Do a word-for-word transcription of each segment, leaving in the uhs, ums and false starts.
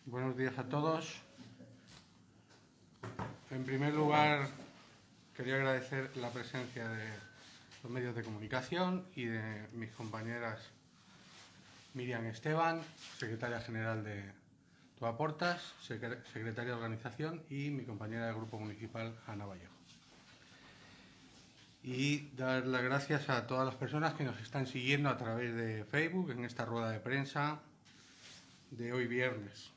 Buenos días a todos. En primer lugar, quería agradecer la presencia de los medios de comunicación y de mis compañeras Miriam Esteban, secretaria general de Tuaportas, secretaria de organización, y mi compañera del grupo municipal, Ana Vallejo. Y dar las gracias a todas las personas que nos están siguiendo a través de Facebook en esta rueda de prensa de hoy viernes.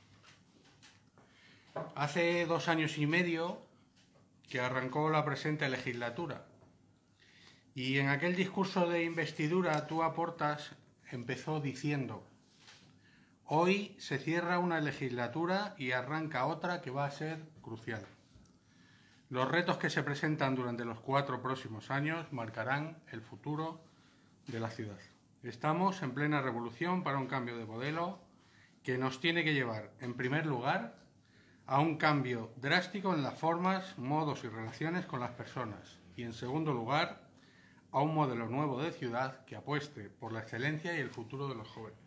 Hace dos años y medio que arrancó la presente legislatura y en aquel discurso de investidura Tuaportas empezó diciendo: hoy se cierra una legislatura y arranca otra que va a ser crucial. Los retos que se presentan durante los cuatro próximos años marcarán el futuro de la ciudad. Estamos en plena revolución para un cambio de modelo que nos tiene que llevar, en primer lugar, a un cambio drástico en las formas, modos y relaciones con las personas y, en segundo lugar, a un modelo nuevo de ciudad que apueste por la excelencia y el futuro de los jóvenes.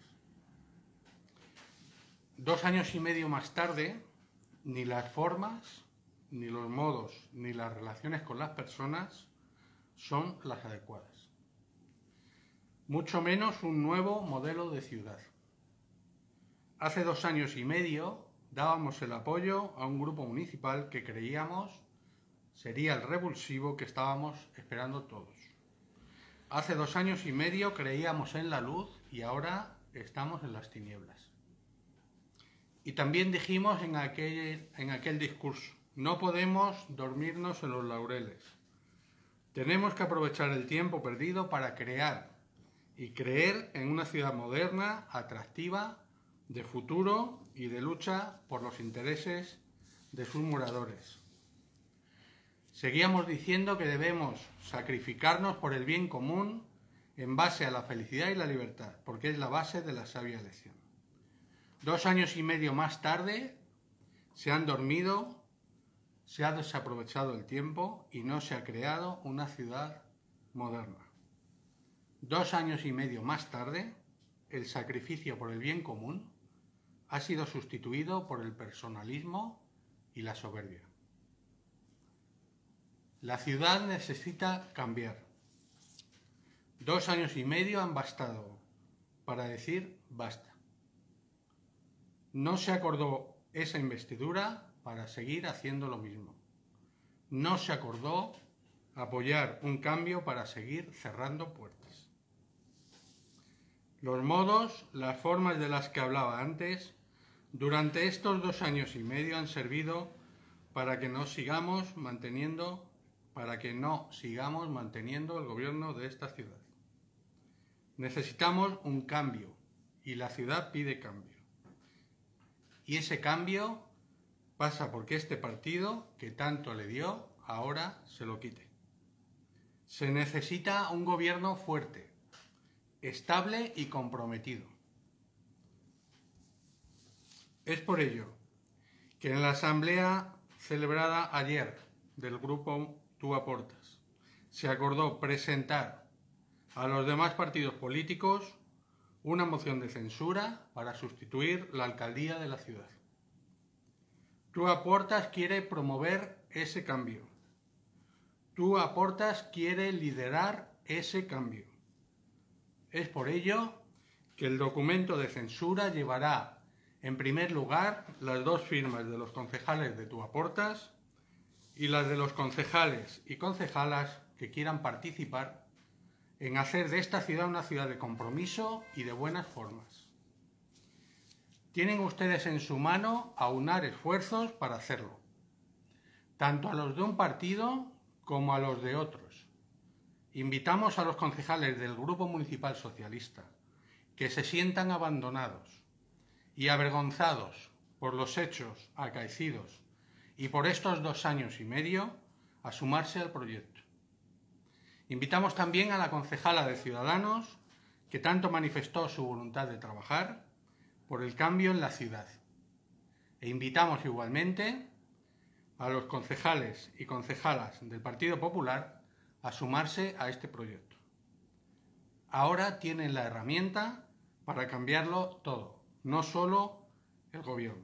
Dos años y medio más tarde, ni las formas, ni los modos, ni las relaciones con las personas son las adecuadas. Mucho menos un nuevo modelo de ciudad. Hace dos años y medio dábamos el apoyo a un grupo municipal que creíamos sería el revulsivo que estábamos esperando todos. Hace dos años y medio creíamos en la luz y ahora estamos en las tinieblas. Y también dijimos en aquel, en aquel discurso: no podemos dormirnos en los laureles. Tenemos que aprovechar el tiempo perdido para crear y creer en una ciudad moderna, atractiva, de futuro y de lucha por los intereses de sus moradores. Seguíamos diciendo que debemos sacrificarnos por el bien común en base a la felicidad y la libertad, porque es la base de la sabia elección. Dos años y medio más tarde se han dormido, se ha desaprovechado el tiempo y no se ha creado una ciudad moderna. Dos años y medio más tarde, el sacrificio por el bien común ha sido sustituido por el personalismo y la soberbia. La ciudad necesita cambiar. Dos años y medio han bastado para decir basta. No se acordó esa investidura para seguir haciendo lo mismo. No se acordó apoyar un cambio para seguir cerrando puertas. Los modos, las formas de las que hablaba antes, durante estos dos años y medio han servido para que no sigamos manteniendo, para que no sigamos manteniendo el gobierno de esta ciudad. Necesitamos un cambio y la ciudad pide cambio. Y ese cambio pasa porque este partido, que tanto le dio, ahora se lo quite. Se necesita un gobierno fuerte, estable y comprometido. Es por ello que en la asamblea celebrada ayer del grupo Tuaportas se acordó presentar a los demás partidos políticos una moción de censura para sustituir la alcaldía de la ciudad. Tuaportas quiere promover ese cambio. Tuaportas quiere liderar ese cambio. Es por ello que el documento de censura llevará, en primer lugar, las dos firmas de los concejales de Tuaportas y las de los concejales y concejalas que quieran participar en hacer de esta ciudad una ciudad de compromiso y de buenas formas. Tienen ustedes en su mano aunar esfuerzos para hacerlo, tanto a los de un partido como a los de otros. Invitamos a los concejales del Grupo Municipal Socialista que se sientan abandonados y avergonzados por los hechos acaecidos y por estos dos años y medio a sumarse al proyecto. Invitamos también a la concejala de Ciudadanos, que tanto manifestó su voluntad de trabajar por el cambio en la ciudad. E invitamos igualmente a los concejales y concejalas del Partido Popular a sumarse a este proyecto. Ahora tienen la herramienta para cambiarlo todo, no solo el gobierno.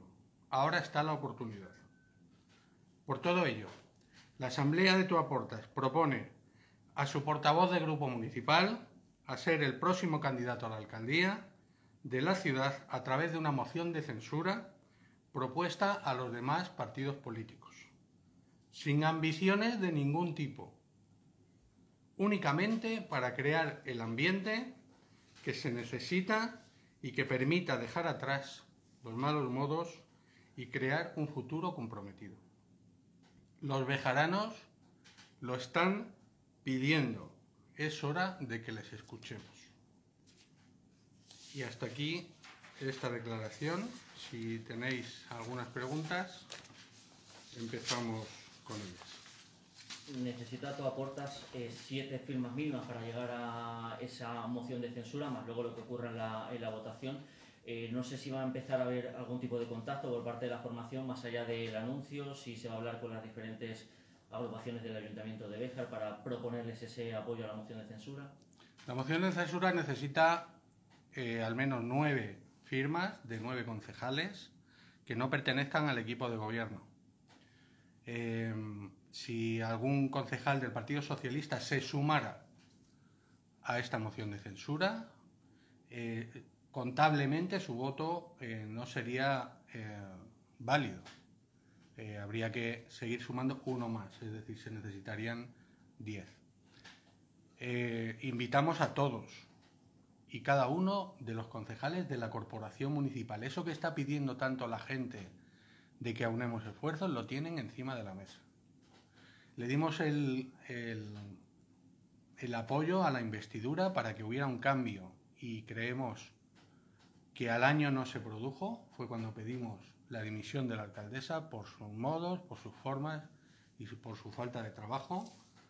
ahora está la oportunidad. Por todo ello, la Asamblea de Tuaportas propone a su portavoz de grupo municipal a ser el próximo candidato a la alcaldía de la ciudad a través de una moción de censura propuesta a los demás partidos políticos, sin ambiciones de ningún tipo, únicamente para crear el ambiente que se necesita y que permita dejar atrás los malos modos y crear un futuro comprometido. Los bejaranos lo están pidiendo, es hora de que les escuchemos. Y hasta aquí esta declaración. Si tenéis algunas preguntas, empezamos con ellas. Necesita Tuaportas eh, siete firmas mínimas para llegar a esa moción de censura, más luego lo que ocurra en la, en la votación. Eh, no sé si va a empezar a haber algún tipo de contacto por parte de la formación, más allá del anuncio, si se va a hablar con las diferentes agrupaciones del Ayuntamiento de Béjar para proponerles ese apoyo a la moción de censura. La moción de censura necesita eh, al menos nueve firmas de nueve concejales que no pertenezcan al equipo de gobierno. Eh, si algún concejal del Partido Socialista se sumara a esta moción de censura, eh, contablemente su voto eh, no sería eh, válido. Eh, habría que seguir sumando uno más, es decir, se necesitarían diez. Eh, invitamos a todos y cada uno de los concejales de la corporación municipal. Eso que está pidiendo tanto la gente de que aunemos esfuerzos, lo tienen encima de la mesa. Le dimos el, el, el apoyo a la investidura para que hubiera un cambio y creemos que al año no se produjo. Fue cuando pedimos la dimisión de la alcaldesa por sus modos, por sus formas y por su falta de trabajo.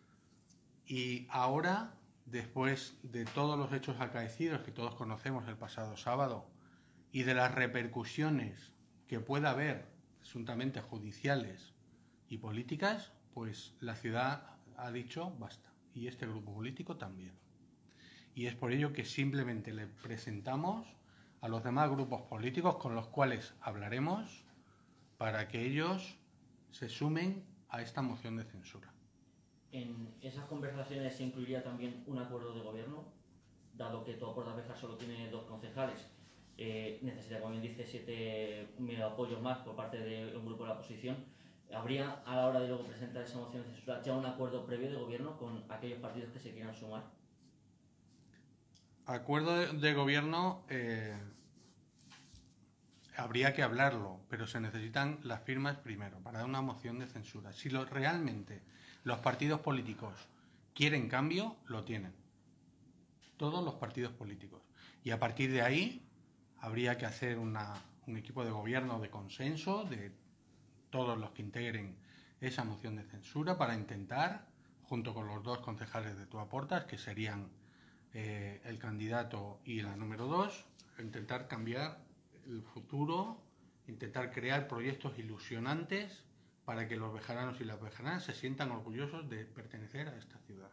Y ahora, después de todos los hechos acaecidos que todos conocemos el pasado sábado y de las repercusiones que pueda haber, presuntamente judiciales y políticas, pues la ciudad ha dicho basta, y este grupo político también. Y es por ello que simplemente le presentamos a los demás grupos políticos con los cuales hablaremos para que ellos se sumen a esta moción de censura. ¿En esas conversaciones se incluiría también un acuerdo de gobierno? Dado que Tuaportas Béjar solo tiene dos concejales, eh, necesita, como bien dice, siete apoyos más por parte de un grupo de la oposición. ¿Habría, a la hora de luego presentar esa moción de censura, ya un acuerdo previo de gobierno con aquellos partidos que se quieran sumar? Acuerdo de, de gobierno eh, habría que hablarlo, pero se necesitan las firmas primero para una moción de censura. Si lo, realmente los partidos políticos quieren cambio, lo tienen. Todos los partidos políticos. Y a partir de ahí habría que hacer una, un equipo de gobierno de consenso de todos los que integren esa moción de censura para intentar, junto con los dos concejales de Tuaportas, que serían eh, el candidato y la número dos, intentar cambiar el futuro, intentar crear proyectos ilusionantes para que los bejaranos y las bejaranas se sientan orgullosos de pertenecer a esta ciudad.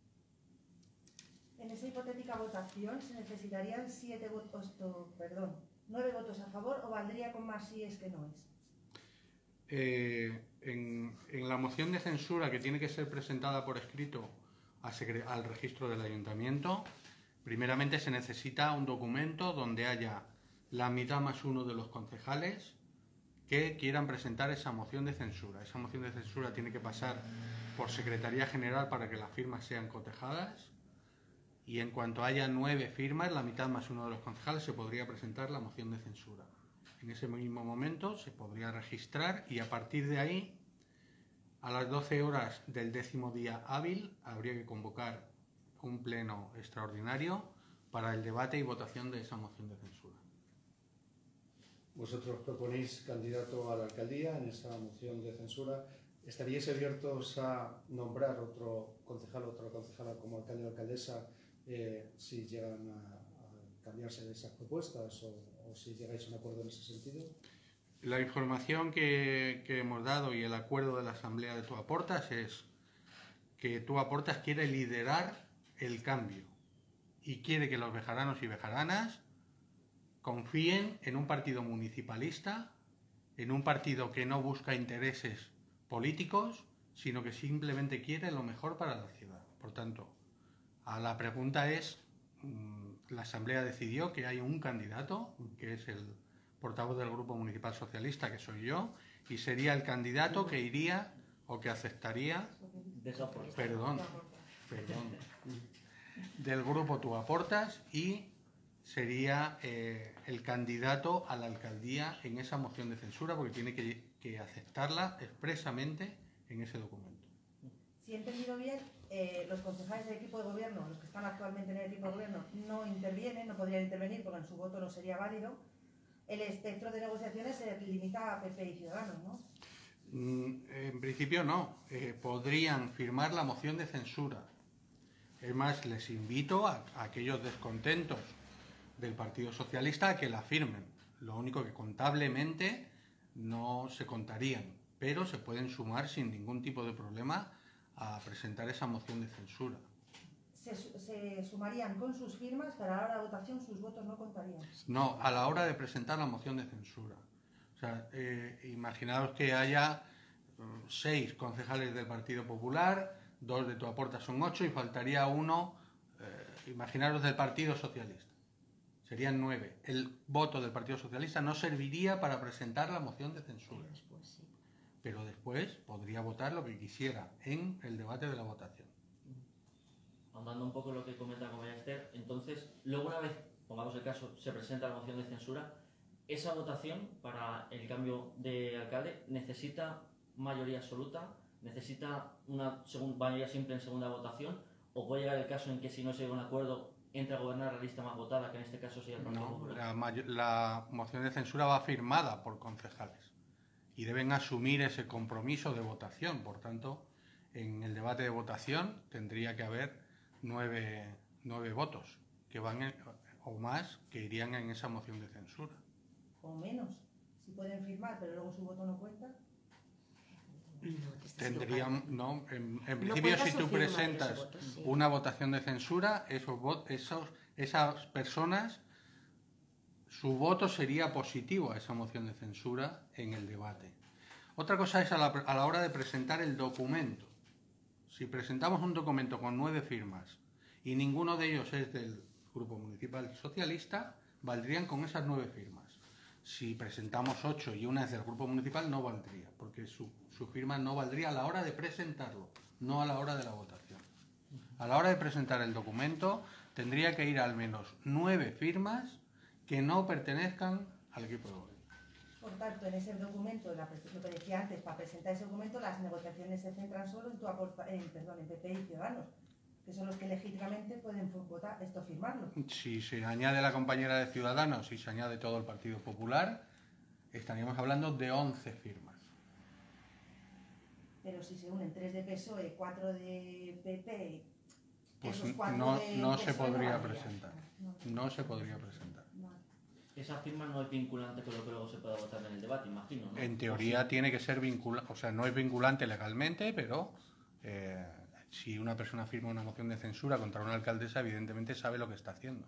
En esa hipotética votación se necesitarían siete votos, perdón, nueve votos a favor, o valdría con más si es que no es. Eh, en, en la moción de censura que tiene que ser presentada por escrito a al registro del ayuntamiento, primeramente se necesita un documento donde haya la mitad más uno de los concejales que quieran presentar esa moción de censura. Esa moción de censura tiene que pasar por Secretaría General para que las firmas sean cotejadas, y en cuanto haya nueve firmas, la mitad más uno de los concejales, se podría presentar la moción de censura. En ese mismo momento se podría registrar y a partir de ahí, a las doce horas del décimo día hábil, habría que convocar un pleno extraordinario para el debate y votación de esa moción de censura. Vosotros proponéis candidato a la alcaldía en esa moción de censura. ¿Estaríais abiertos a nombrar otro concejal o otra concejala como alcalde o alcaldesa eh, si llegan a, a cambiarse de esas propuestas o, o si llegáis a un acuerdo en ese sentido? La información que, que hemos dado y el acuerdo de la Asamblea de Tuaportas es que Tuaportas quiere liderar el cambio y quiere que los bejaranos y bejaranas confíen en un partido municipalista en un partido que no busca intereses políticos, sino que simplemente quiere lo mejor para la ciudad. Por tanto, a la pregunta es, la Asamblea decidió que hay un candidato, que es el portavoz del Grupo Municipal Socialista, que soy yo, y sería el candidato que iría o que aceptaría, perdón, perdón, del Grupo Tú Aportas, y sería eh, el candidato a la alcaldía en esa moción de censura, porque tiene que, que aceptarla expresamente en ese documento. Si he entendido bien, eh, los concejales del equipo de gobierno, los que están actualmente en el equipo de gobierno, no intervienen, no podrían intervenir porque en su voto no sería válido. El espectro de negociaciones se limita a P P y Ciudadanos, ¿no? En principio no. Eh, podrían firmar la moción de censura. Es más, les invito a, a aquellos descontentos del Partido Socialista a que la firmen. Lo único que contablemente no se contarían, pero se pueden sumar sin ningún tipo de problema a presentar esa moción de censura. Se, se sumarían con sus firmas, pero a la hora de votación sus votos no contarían. No, a la hora de presentar la moción de censura. O sea, eh, imaginaos que haya um, seis concejales del Partido Popular, dos de Tu Aporta son ocho y faltaría uno, eh, imaginaros, del Partido Socialista. Serían nueve. El voto del Partido Socialista no serviría para presentar la moción de censura. Después, sí. Pero después podría votar lo que quisiera en el debate de la votación. Ahondando un poco lo que comenta compañera Esther, entonces, luego una vez, pongamos el caso, se presenta la moción de censura, esa votación para el cambio de alcalde necesita mayoría absoluta, necesita una mayoría simple en segunda votación, o puede llegar el caso en que si no se llega a un acuerdo entra a gobernar la lista más votada, que en este caso sería el Partido No, Popular. la, la moción de censura va firmada por concejales y deben asumir ese compromiso de votación. Por tanto, en el debate de votación tendría que haber nueve, nueve votos que van en, o más que irían en esa moción de censura. O menos. Si pueden firmar, pero luego su voto no cuenta. Tendrían, no, en, en No principio, cuenta si su tú firma, presentas pero ese voto sí. una votación de censura, esos, vot- esos, esas personas, su voto sería positivo a esa moción de censura en el debate. Otra cosa es a la, a la hora de presentar el documento. Si presentamos un documento con nueve firmas y ninguno de ellos es del Grupo Municipal Socialista, valdrían con esas nueve firmas. Si presentamos ocho y una es del Grupo Municipal, no valdría, porque su, su firma no valdría a la hora de presentarlo, no a la hora de la votación. A la hora de presentar el documento, tendría que ir al menos nueve firmas que no pertenezcan al equipo de gobierno. Por tanto, en ese documento, la, lo que decía antes, para presentar ese documento, las negociaciones se centran solo en, tu aporta, en, perdón, en P P y Ciudadanos, que son los que legítimamente pueden votar esto, firmarlo. Si se añade la compañera de Ciudadanos y se añade todo el Partido Popular, estaríamos hablando de once firmas. Pero si se unen tres de P S O E, cuatro de P P, Pues esos cuatro no, de no se P S O E podría valdría. presentar. No, No se podría presentar. no. Esa firma no es vinculante con lo que luego se pueda votar en el debate, imagino, ¿no? En teoría tiene que ser vinculante, o sea, no es vinculante legalmente, pero eh, si una persona firma una moción de censura contra una alcaldesa, evidentemente sabe lo que está haciendo.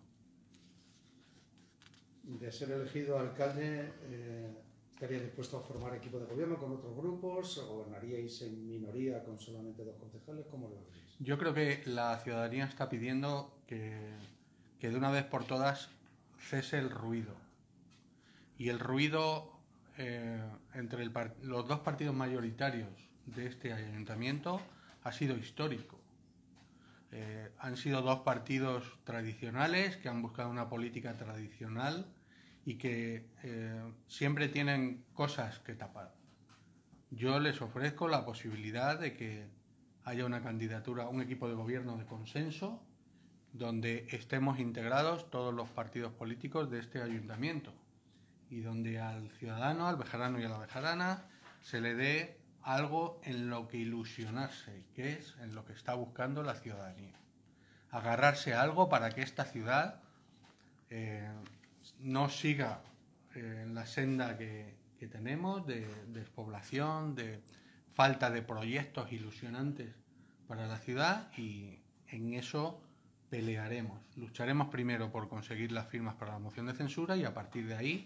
De ser elegido alcalde, eh, ¿estaría dispuesto a formar equipo de gobierno con otros grupos? ¿O gobernaríais en minoría con solamente dos concejales? ¿Cómo lo veréis? Yo creo que la ciudadanía está pidiendo que, que de una vez por todas cese el ruido. Y el ruido eh, entre el par- los dos partidos mayoritarios de este ayuntamiento ha sido histórico. Eh, han sido dos partidos tradicionales que han buscado una política tradicional y que eh, siempre tienen cosas que tapar. Yo les ofrezco la posibilidad de que haya una candidatura, un equipo de gobierno de consenso, donde estemos integrados todos los partidos políticos de este ayuntamiento y donde al ciudadano, al bejarano y a la bejarana se le dé algo en lo que ilusionarse, que es en lo que está buscando la ciudadanía. Agarrarse a algo para que esta ciudad eh, no siga eh, en la senda que, que tenemos de despoblación, de falta de proyectos ilusionantes para la ciudad, y en eso pelearemos. Lucharemos primero por conseguir las firmas para la moción de censura y a partir de ahí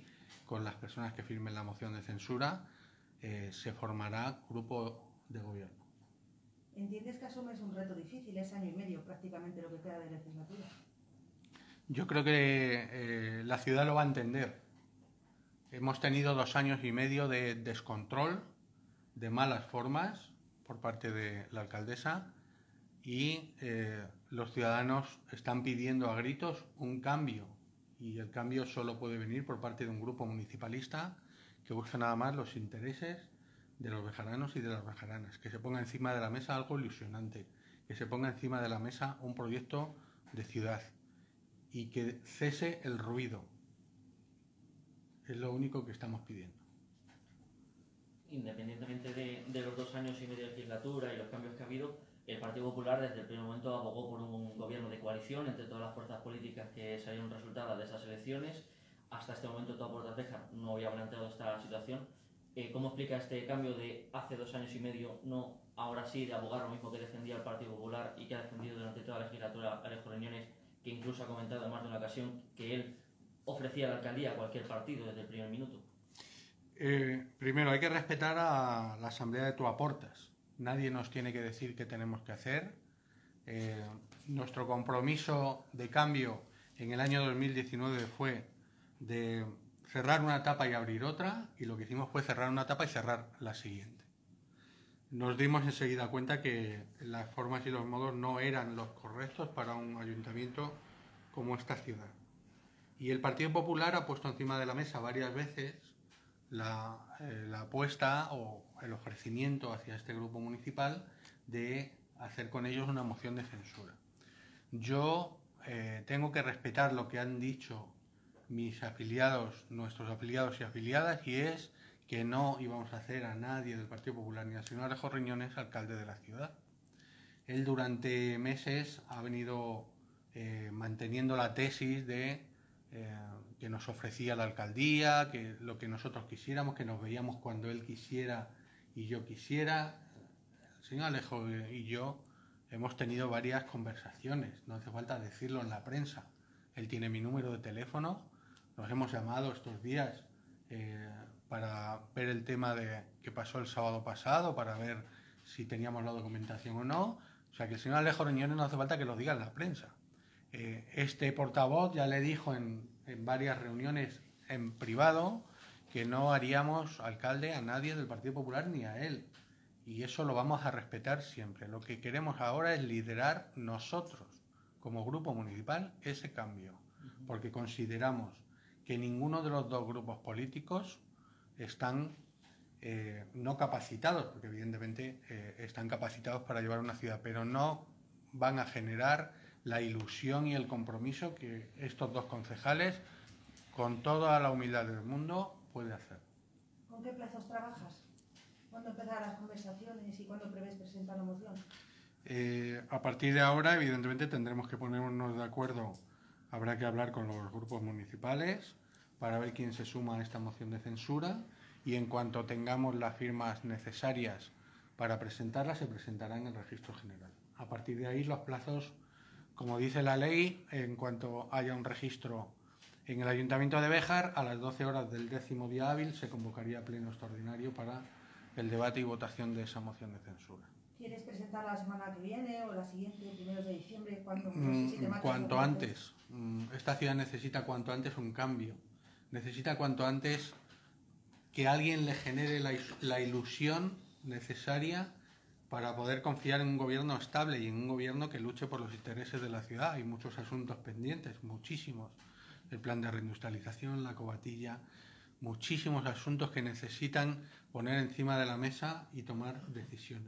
con las personas que firmen la moción de censura, eh, se formará grupo de gobierno. ¿Entiendes que asumes un reto difícil? Es año y medio prácticamente lo que queda de legislatura. Yo creo que eh, la ciudad lo va a entender. Hemos tenido dos años y medio de descontrol, de malas formas por parte de la alcaldesa y eh, los ciudadanos están pidiendo a gritos un cambio y el cambio solo puede venir por parte de un grupo municipalista que busca nada más los intereses de los bejaranos y de las bejaranas, que se ponga encima de la mesa algo ilusionante, que se ponga encima de la mesa un proyecto de ciudad y que cese el ruido. Es lo único que estamos pidiendo. Independientemente de, de los dos años y medio de legislatura y los cambios que ha habido, el Partido Popular desde el primer momento abogó por un gobierno de coalición entre todas las fuerzas políticas que salieron resultadas de esas elecciones. Hasta este momento Toda Portas Béjar no había planteado esta situación. Eh, ¿Cómo explica este cambio de hace dos años y medio, no ahora sí, de abogar lo mismo que defendía el Partido Popular y que ha defendido durante toda la legislatura Alejo Reñones, que incluso ha comentado en más de una ocasión que él ofrecía la alcaldía a cualquier partido desde el primer minuto? Eh, primero, hay que respetar a la asamblea de Tuaportas. Nadie nos tiene que decir qué tenemos que hacer. Eh, nuestro compromiso de cambio en el año dos mil diecinueve fue de cerrar una etapa y abrir otra, y lo que hicimos fue cerrar una etapa y cerrar la siguiente. Nos dimos enseguida cuenta que las formas y los modos no eran los correctos para un ayuntamiento como esta ciudad. Y el Partido Popular ha puesto encima de la mesa varias veces la, eh, la apuesta o el ofrecimiento hacia este grupo municipal de hacer con ellos una moción de censura. Yo eh, tengo que respetar lo que han dicho mis afiliados, nuestros afiliados y afiliadas, y es que no íbamos a hacer a nadie del Partido Popular ni al señor Alejo Reñones alcalde de la ciudad. Él durante meses ha venido eh, manteniendo la tesis de eh, que nos ofrecía la alcaldía, que lo que nosotros quisiéramos, que nos veíamos cuando él quisiera y yo quisiera. El señor Alejo y yo hemos tenido varias conversaciones, no hace falta decirlo en la prensa. Él tiene mi número de teléfono, nos hemos llamado estos días eh, para ver el tema de qué pasó el sábado pasado, para ver si teníamos la documentación o no. O sea que el señor Alejo Reñones no hace falta que lo diga en la prensa. Eh, este portavoz ya le dijo en, en varias reuniones en privado que no haríamos alcalde a nadie del Partido Popular ni a él. Y eso lo vamos a respetar siempre. Lo que queremos ahora es liderar nosotros, como grupo municipal, ese cambio. Porque consideramos que ninguno de los dos grupos políticos están eh, no capacitados, porque evidentemente eh, están capacitados para llevar una ciudad, pero no van a generar la ilusión y el compromiso que estos dos concejales, con toda la humildad del mundo, pueden hacer. ¿Con qué plazos trabajas? ¿Cuándo empezarán las conversaciones y cuándo prevés presentar la moción? Eh, a partir de ahora, evidentemente, tendremos que ponernos de acuerdo. Habrá que hablar con los grupos municipales para ver quién se suma a esta moción de censura, y en cuanto tengamos las firmas necesarias para presentarla, se presentará en el registro general. A partir de ahí, los plazos, como dice la ley, en cuanto haya un registro en el Ayuntamiento de Béjar, a las doce horas del décimo día hábil se convocaría pleno extraordinario para el debate y votación de esa moción de censura. ¿Quieres presentar la semana que viene o la siguiente, primeros de diciembre? ¿Cuándo? No Mm, sé si te marcas cuanto o no. antes. Mm, Esta ciudad necesita cuanto antes un cambio. Necesita cuanto antes que alguien le genere la, is- la ilusión necesaria para poder confiar en un gobierno estable y en un gobierno que luche por los intereses de la ciudad. Hay muchos asuntos pendientes, muchísimos. El plan de reindustrialización, la cobatilla, muchísimos asuntos que necesitan poner encima de la mesa y tomar decisiones.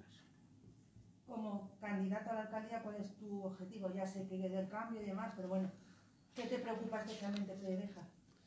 Como candidata a la alcaldía, ¿cuál es tu objetivo? Ya sé que del cambio y demás, pero bueno, ¿qué te preocupa especialmente de Béjar?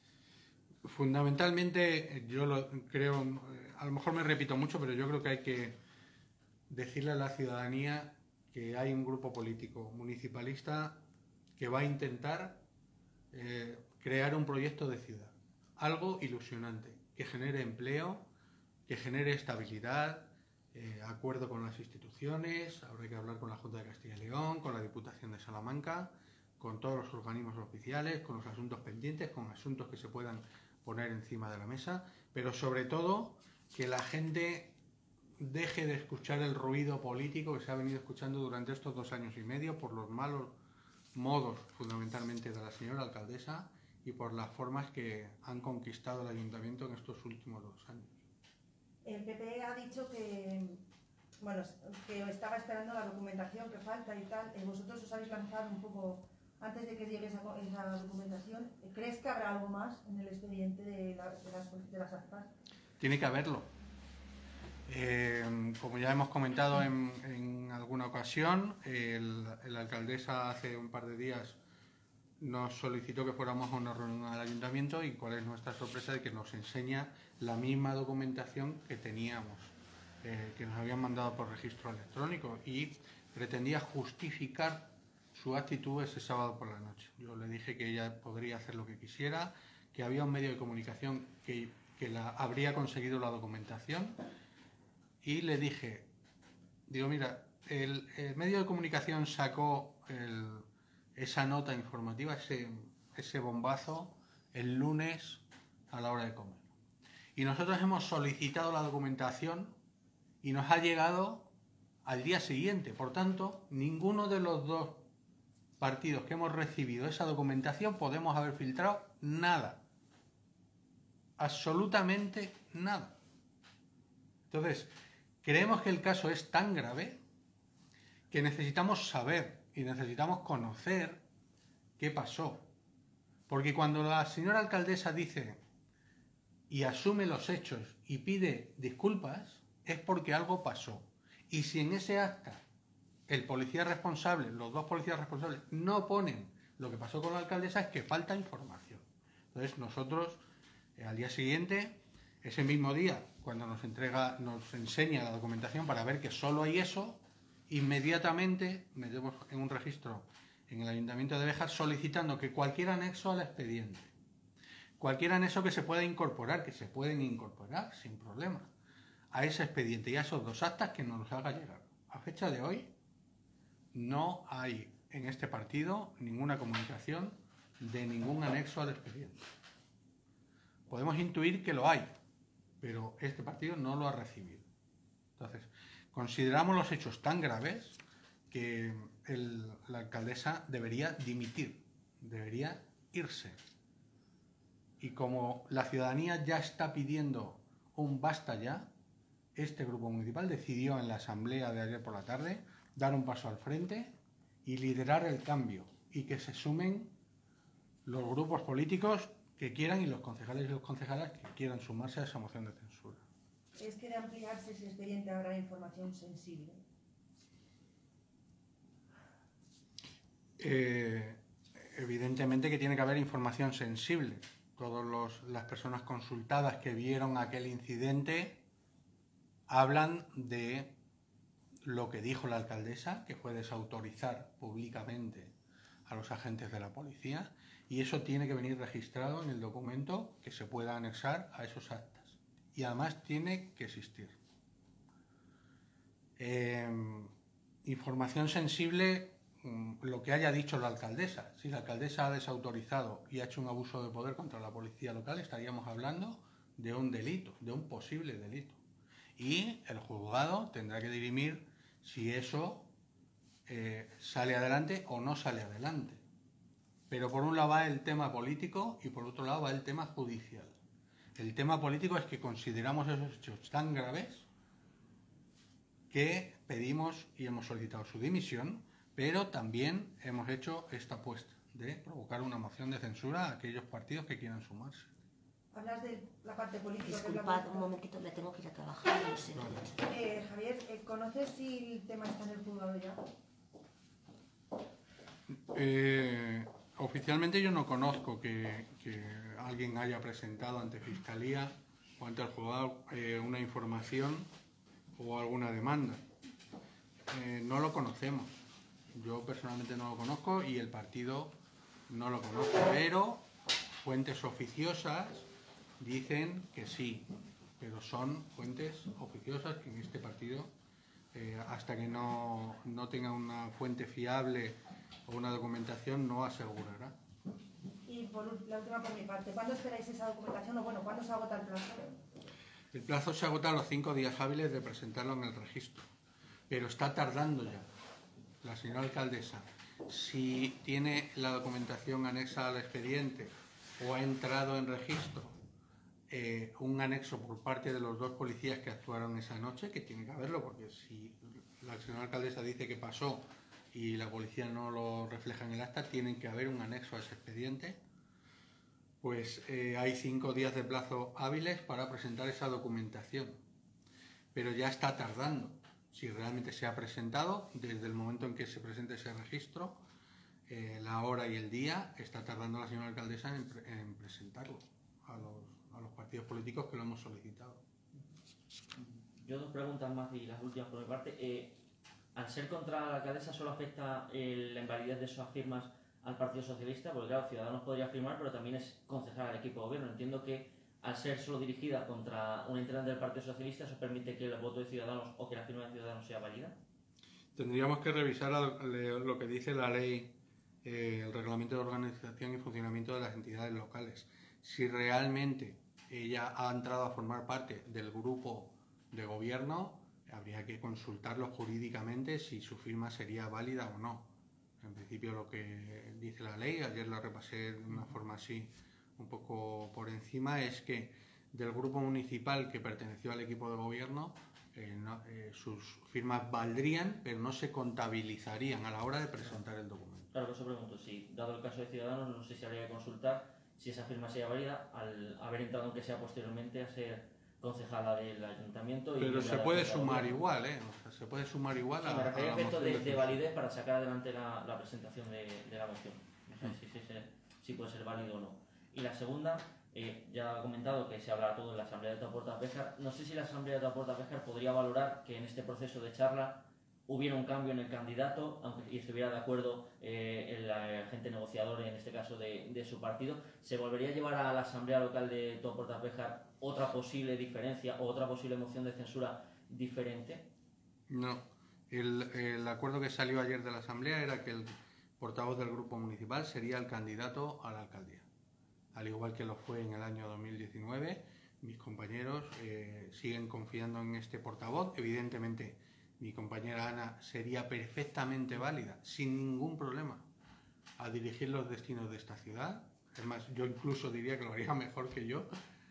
Fundamentalmente, yo lo creo, eh, a lo mejor me repito mucho, pero yo creo que hay que decirle a la ciudadanía que hay un grupo político municipalista que va a intentar eh, crear un proyecto de ciudad, algo ilusionante, que genere empleo, que genere estabilidad, eh, acuerdo con las instituciones. Habrá que hablar con la Junta de Castilla y León, con la Diputación de Salamanca, con todos los organismos oficiales, con los asuntos pendientes, con asuntos que se puedan poner encima de la mesa, pero sobre todo que la gente deje de escuchar el ruido político que se ha venido escuchando durante estos dos años y medio por los malos modos, fundamentalmente, de la señora alcaldesa y por las formas que han conquistado el ayuntamiento en estos últimos dos años. El P P ha dicho que, bueno, que estaba esperando la documentación que falta y tal. Vosotros os habéis lanzado un poco antes de que llegue esa, esa documentación. ¿Crees que habrá algo más en el expediente de, la, de, las, de las actas? Tiene que haberlo. Eh, como ya hemos comentado en, en alguna ocasión, el, el alcaldesa hace un par de días nos solicitó que fuéramos a una reunión al ayuntamiento y cuál es nuestra sorpresa de que nos enseña la misma documentación que teníamos, eh, que nos habían mandado por registro electrónico, y pretendía justificar su actitud ese sábado por la noche. Yo le dije que ella podría hacer lo que quisiera, que había un medio de comunicación que, que la, habría conseguido la documentación, y le dije, digo, mira, el, el medio de comunicación sacó el, esa nota informativa, ese, ese bombazo, el lunes a la hora de comer. Y nosotros hemos solicitado la documentación y nos ha llegado al día siguiente. Por tanto, ninguno de los dos partidos que hemos recibido esa documentación podemos haber filtrado nada. Absolutamente nada. Entonces, creemos que el caso es tan grave que necesitamos saber y necesitamos conocer qué pasó. Porque cuando la señora alcaldesa dice y asume los hechos y pide disculpas, es porque algo pasó. Y si en ese acta el policía responsable, los dos policías responsables, no ponen lo que pasó con la alcaldesa, es que falta información. Entonces nosotros, eh, al día siguiente, ese mismo día, cuando nos entrega, nos enseña la documentación para ver que solo hay eso, inmediatamente metemos en un registro en el Ayuntamiento de Béjar solicitando que cualquier anexo al expediente, cualquier anexo que se pueda incorporar, que se pueden incorporar sin problema, a ese expediente y a esos dos actas, que nos los haga llegar. A fecha de hoy no hay en este partido ninguna comunicación de ningún anexo al expediente. Podemos intuir que lo hay, pero este partido no lo ha recibido. Entonces, consideramos los hechos tan graves que el, la alcaldesa debería dimitir, debería irse. Y como la ciudadanía ya está pidiendo un basta ya, este grupo municipal decidió en la asamblea de ayer por la tarde dar un paso al frente y liderar el cambio, y que se sumen los grupos políticos que quieran y los concejales y los concejalas que quieran sumarse a esa moción de censura. ¿Es que de ampliarse ese expediente habrá información sensible? Eh, evidentemente que tiene que haber información sensible. Todas las personas consultadas que vieron aquel incidente hablan de lo que dijo la alcaldesa, que fue desautorizar públicamente a los agentes de la policía, y eso tiene que venir registrado en el documento que se pueda anexar a esos actas. Y además tiene que existir. Eh, información sensible, lo que haya dicho la alcaldesa. Si la alcaldesa ha desautorizado y ha hecho un abuso de poder contra la policía local, estaríamos hablando de un delito, de un posible delito. Y el juzgado tendrá que dirimir si eso eh, sale adelante o no sale adelante. Pero por un lado va el tema político y por otro lado va el tema judicial. El tema político es que consideramos esos hechos tan graves que pedimos y hemos solicitado su dimisión, pero también hemos hecho esta apuesta de provocar una moción de censura a aquellos partidos que quieran sumarse. Hablas de la parte política. Disculpad, un momentito, me tengo que ir a trabajar. No sé. Eh, Javier, ¿conoces si el tema está en el juzgado ya? Eh, oficialmente yo no conozco que, que alguien haya presentado ante Fiscalía o ante el juzgado eh, una información o alguna demanda. Eh, no lo conocemos. Yo personalmente no lo conozco y el partido no lo conoce, pero fuentes oficiosas dicen que sí, pero son fuentes oficiosas que en este partido, eh, hasta que no, no tenga una fuente fiable o una documentación, no asegurará. Y Y por ul- la última por mi parte, ¿cuándo esperáis esa documentación o bueno, cuándo se agota el plazo? El plazo se agota a los cinco días hábiles de presentarlo en el registro, pero está tardando ya. La señora alcaldesa, si tiene la documentación anexa al expediente o ha entrado en registro eh, un anexo por parte de los dos policías que actuaron esa noche, que tiene que haberlo, porque si la señora alcaldesa dice que pasó y la policía no lo refleja en el acta, tienen que haber un anexo a ese expediente. Pues eh, hay cinco días de plazo hábiles para presentar esa documentación, pero ya está tardando. Si realmente se ha presentado, desde el momento en que se presente ese registro, eh, la hora y el día, está tardando la señora alcaldesa en, pre en presentarlo a los, a los partidos políticos que lo hemos solicitado. Yo dos preguntas más y las últimas por mi parte. Eh, al ser contra la alcaldesa, ¿solo afecta el, la invalidez de esas firmas al Partido Socialista? Porque claro, Ciudadanos podría firmar, pero también es concejal al equipo de gobierno. Entiendo que al ser solo dirigida contra un integrante del Partido Socialista, ¿eso permite que el voto de Ciudadanos o que la firma de Ciudadanos sea válida? Tendríamos que revisar lo que dice la ley, eh, el reglamento de organización y funcionamiento de las entidades locales. Si realmente ella ha entrado a formar parte del grupo de gobierno, habría que consultarlo jurídicamente si su firma sería válida o no. En principio lo que dice la ley, ayer lo repasé de una forma así un poco por encima, es que del grupo municipal que perteneció al equipo de gobierno, eh, no, eh, sus firmas valdrían, pero no se contabilizarían a la hora de presentar el documento. Claro, por eso pregunto, si dado el caso de Ciudadanos, no sé si habría que consultar si esa firma sería válida al haber entrado, aunque sea posteriormente, a ser concejala del ayuntamiento. Y pero se puede sumar igual, ¿eh? O sea, se puede sumar igual sí, a, me refería a a la efecto moción de, de de censura. validez para sacar adelante la, la presentación de, de la moción. No sé si, si, si, si puede ser válido o no. Y la segunda, eh, ya ha comentado que se habla todo en la Asamblea de Toaporta-Béjar. No sé si la Asamblea de Toaporta-Béjar podría valorar que en este proceso de charla hubiera un cambio en el candidato, aunque y estuviera de acuerdo eh, el agente negociador, en este caso de, de su partido. ¿Se volvería a llevar a la Asamblea Local de Toaporta-Béjar otra posible diferencia o otra posible moción de censura diferente? No. El, el acuerdo que salió ayer de la Asamblea era que el portavoz del grupo municipal sería el candidato a la alcaldía. Al igual que lo fue en el año dos mil diecinueve, mis compañeros eh, siguen confiando en este portavoz. Evidentemente, mi compañera Ana sería perfectamente válida, sin ningún problema, a dirigir los destinos de esta ciudad. Es más, yo incluso diría que lo haría mejor que yo.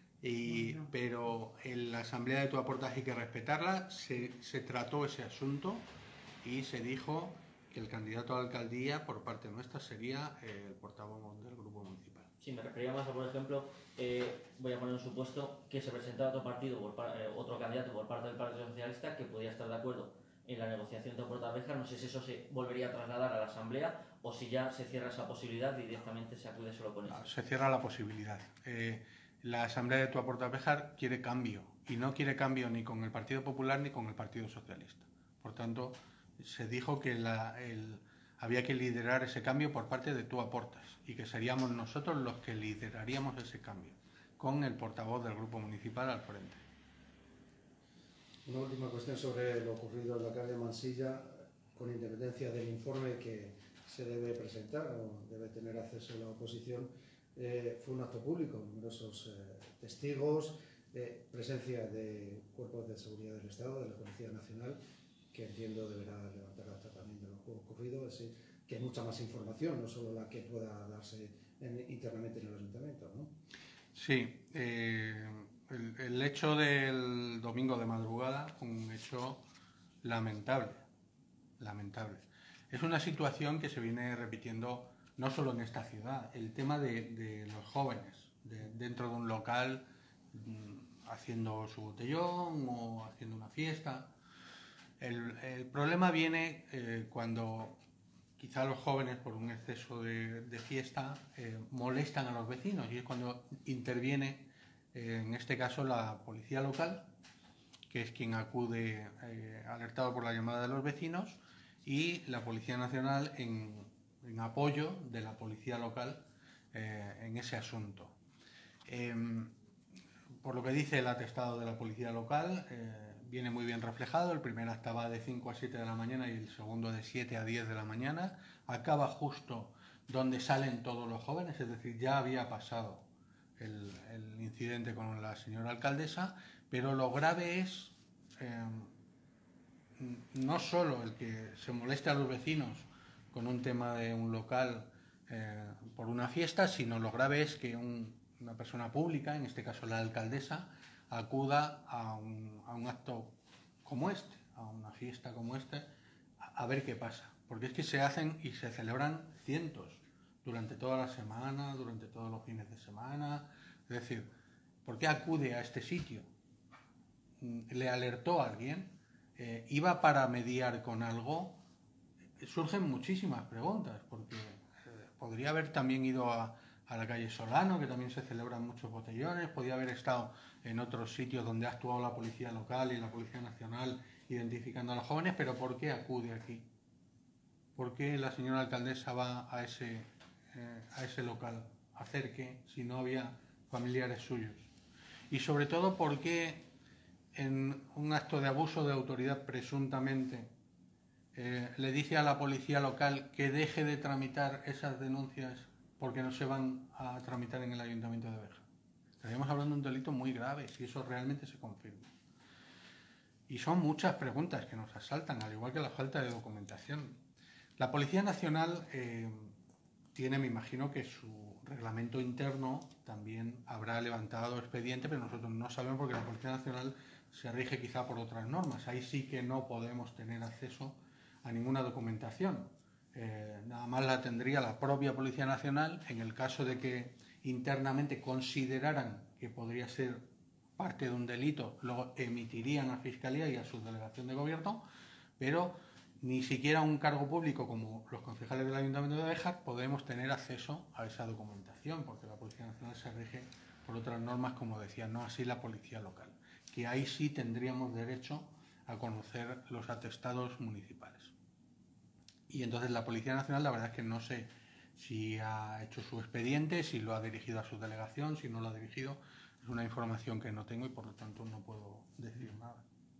Y, pero en la Asamblea de Toaporta hay que respetarla. Se, se trató ese asunto y se dijo que el candidato a la alcaldía por parte nuestra sería eh, el portavoz del grupo municipal. Sí, me refería más a, por ejemplo, eh, voy a poner un supuesto que se presentara otro partido, por par, eh, otro candidato por parte del Partido Socialista que podía estar de acuerdo en la negociación de Toaporta-Béjar. No sé si eso se volvería a trasladar a la Asamblea o si ya se cierra esa posibilidad y directamente se acude solo con eso. Se cierra la posibilidad. Eh, la Asamblea de Toaporta-Béjar quiere cambio y no quiere cambio ni con el Partido Popular ni con el Partido Socialista. Por tanto, se dijo que la, el, había que liderar ese cambio por parte de Toaportas y que seríamos nosotros los que lideraríamos ese cambio, con el portavoz del grupo municipal al frente. Una última cuestión sobre lo ocurrido en la calle Mansilla, con independencia del informe que se debe presentar o debe tener acceso a la oposición. Eh, fue un acto público, numerosos eh, testigos, eh, presencia de cuerpos de seguridad del Estado, de la Policía Nacional, que entiendo deberá levantar acta también de lo ocurrido, es decir, que hay mucha más información, no solo la que pueda darse en, internamente en el Ayuntamiento, ¿no? Sí, eh, el, el hecho del domingo de madrugada, un hecho lamentable, lamentable. Es una situación que se viene repitiendo no solo en esta ciudad, el tema de, de los jóvenes de, dentro de un local mmm, haciendo su botellón o haciendo una fiesta. El, el problema viene eh, cuando quizá los jóvenes por un exceso de, de fiesta eh, molestan a los vecinos y es cuando interviene eh, en este caso la policía local, que es quien acude eh, alertado por la llamada de los vecinos, y la Policía Nacional en, en apoyo de la policía local eh, en ese asunto. Eh, por lo que dice el atestado de la policía local, eh, viene muy bien reflejado. El primer acta va de cinco a siete de la mañana y el segundo de siete a diez de la mañana. Acaba justo donde salen todos los jóvenes, es decir, ya había pasado el, el incidente con la señora alcaldesa, pero lo grave es eh, no solo el que se moleste a los vecinos con un tema de un local eh, por una fiesta, sino lo grave es que un, una persona pública, en este caso la alcaldesa, acuda a un, a un acto como este, a una fiesta como este, a, a ver qué pasa. Porque es que se hacen y se celebran cientos durante toda la semana, durante todos los fines de semana. Es decir, ¿por qué acude a este sitio? ¿Le alertó a alguien? Eh, ¿Iba para mediar con algo? Surgen muchísimas preguntas, porque eh, podría haber también ido a, a la calle Solano, que también se celebran muchos botellones, podría haber estado en otros sitios donde ha actuado la policía local y la Policía Nacional identificando a los jóvenes, pero ¿por qué acude aquí? ¿Por qué la señora alcaldesa va a ese, eh, a ese local? ¿A hacer qué si no había familiares suyos? Y sobre todo, ¿por qué en un acto de abuso de autoridad presuntamente eh, le dice a la policía local que deje de tramitar esas denuncias porque no se van a tramitar en el Ayuntamiento de Béjar? Estaríamos hablando de un delito muy grave si eso realmente se confirma. Y son muchas preguntas que nos asaltan, al igual que la falta de documentación. La Policía Nacional eh, tiene, me imagino que su reglamento interno también habrá levantado expediente, pero nosotros no sabemos porque la Policía Nacional se rige quizá por otras normas. Ahí sí que no podemos tener acceso a ninguna documentación. Eh, nada más la tendría la propia Policía Nacional en el caso de que internamente consideraran que podría ser parte de un delito, lo emitirían a Fiscalía y a su delegación de gobierno, pero ni siquiera un cargo público como los concejales del Ayuntamiento de Béjar podemos tener acceso a esa documentación, porque la Policía Nacional se rige por otras normas, como decía, no así la Policía Local, que ahí sí tendríamos derecho a conocer los atestados municipales. Y entonces la Policía Nacional, la verdad es que no sé si ha hecho su expediente, si lo ha dirigido a su delegación, si no lo ha dirigido. Es una información que no tengo y por lo tanto no puedo decir nada.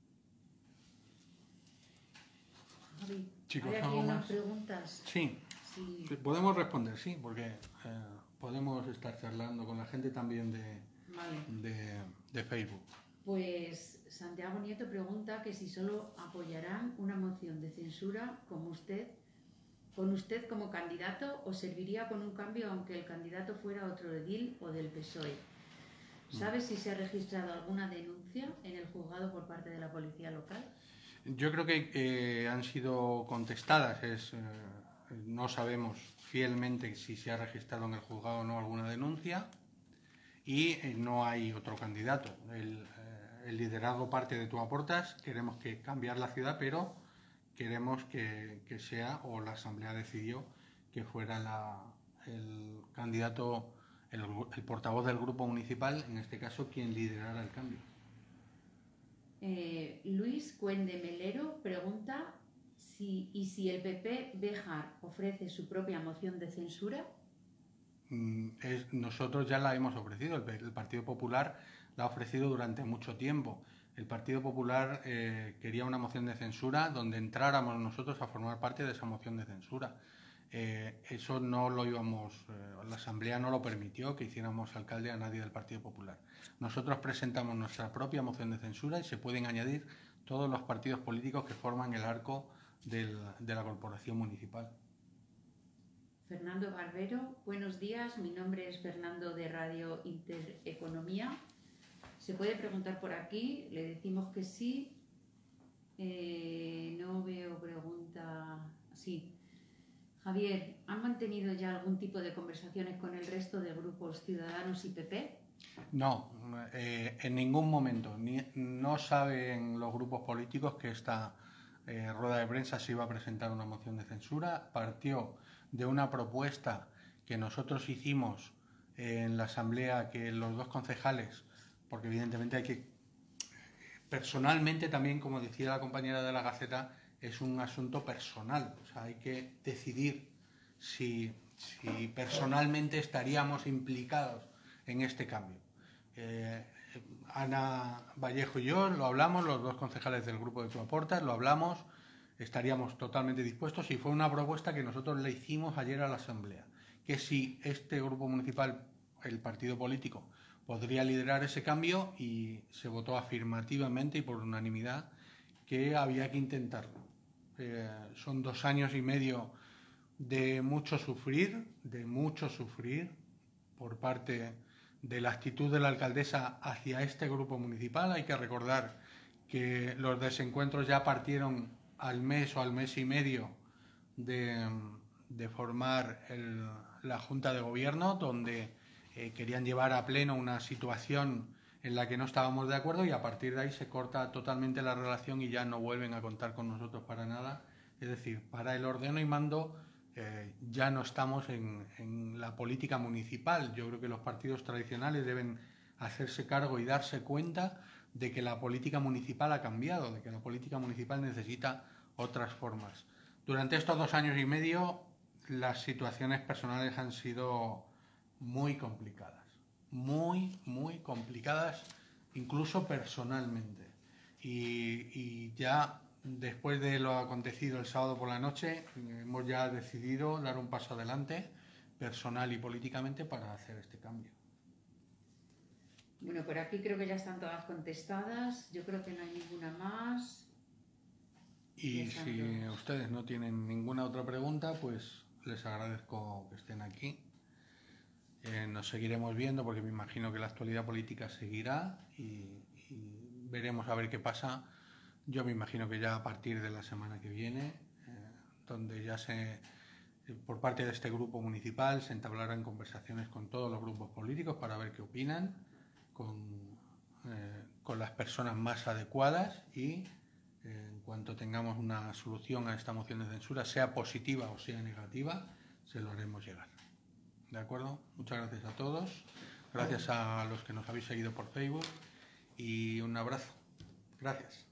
Javi, Chicos, hay aquí ¿algo unas más? preguntas. Sí, Sí. podemos responder, sí, porque eh, podemos estar charlando con la gente también de, Vale. de, de Facebook. Pues Santiago Nieto pregunta que si solo apoyarán una moción de censura como usted, con usted como candidato, o serviría con un cambio aunque el candidato fuera otro edil o del P S O E. ¿Sabe si se ha registrado alguna denuncia en el juzgado por parte de la policía local? Yo creo que eh, han sido contestadas. Es, eh, no sabemos fielmente si se ha registrado en el juzgado o no alguna denuncia y eh, no hay otro candidato. El, eh, el liderazgo parte de Tú Aportas. Queremos que cambiar la ciudad, pero queremos que, que sea, o la Asamblea decidió que fuera la, el candidato, el, el portavoz del grupo municipal, en este caso, quien liderara el cambio. Eh, Luis Cuende Melero pregunta si y si el P P Béjar ofrece su propia moción de censura. Mm, es, nosotros ya la hemos ofrecido, el, el Partido Popular la ha ofrecido durante mucho tiempo. El Partido Popular eh, quería una moción de censura donde entráramos nosotros a formar parte de esa moción de censura. Eh, eso no lo íbamos, eh, la Asamblea no lo permitió que hiciéramos alcalde a nadie del Partido Popular. Nosotros presentamos nuestra propia moción de censura y se pueden añadir todos los partidos políticos que forman el arco del, de la corporación municipal. Fernando Barbero, buenos días, mi nombre es Fernando de Radio Intereconomía. Se puede preguntar por aquí, le decimos que sí. Eh, no veo pregunta. Sí. Javier, ¿han mantenido ya algún tipo de conversaciones con el resto de grupos Ciudadanos y P P? No, eh, en ningún momento. Ni, no saben los grupos políticos que esta eh, rueda de prensa se iba a presentar una moción de censura. Partió de una propuesta que nosotros hicimos en la Asamblea, que los dos concejales, porque evidentemente hay que, personalmente también, como decía la compañera de la Gaceta, es un asunto personal, o sea, hay que decidir si, si personalmente estaríamos implicados en este cambio. Eh, Ana Vallejo y yo lo hablamos, los dos concejales del grupo de Tú Aportas, lo hablamos, estaríamos totalmente dispuestos y fue una propuesta que nosotros le hicimos ayer a la Asamblea. que si este grupo municipal, el partido político, podría liderar ese cambio, y se votó afirmativamente y por unanimidad que había que intentarlo. Eh, son dos años y medio de mucho sufrir, de mucho sufrir por parte de la actitud de la alcaldesa hacia este grupo municipal. Hay que recordar que los desencuentros ya partieron al mes o al mes y medio de, de formar el, la Junta de Gobierno, donde eh, querían llevar a pleno una situación en la que no estábamos de acuerdo, y a partir de ahí se corta totalmente la relación y ya no vuelven a contar con nosotros para nada. Es decir, para el ordeno y mando eh, ya no estamos en, en la política municipal. Yo creo que los partidos tradicionales deben hacerse cargo y darse cuenta de que la política municipal ha cambiado, de que la política municipal necesita otras formas. Durante estos dos años y medio las situaciones personales han sido muy complicadas, muy, muy complicadas, incluso personalmente. Y, y ya después de lo acontecido el sábado por la noche, hemos ya decidido dar un paso adelante, personal y políticamente, para hacer este cambio. Bueno, por aquí creo que ya están todas contestadas. Yo creo que no hay ninguna más. Y si ustedes no tienen ninguna otra pregunta, pues les agradezco que estén aquí. Eh, nos seguiremos viendo, porque me imagino que la actualidad política seguirá, y, y veremos a ver qué pasa. Yo me imagino que ya a partir de la semana que viene, eh, donde ya se, por parte de este grupo municipal, se entablarán conversaciones con todos los grupos políticos para ver qué opinan, con, eh, con las personas más adecuadas, y eh, en cuanto tengamos una solución a esta moción de censura, sea positiva o sea negativa, se lo haremos llegar. ¿De acuerdo? Muchas gracias a todos, gracias a los que nos habéis seguido por Facebook, y un abrazo. Gracias.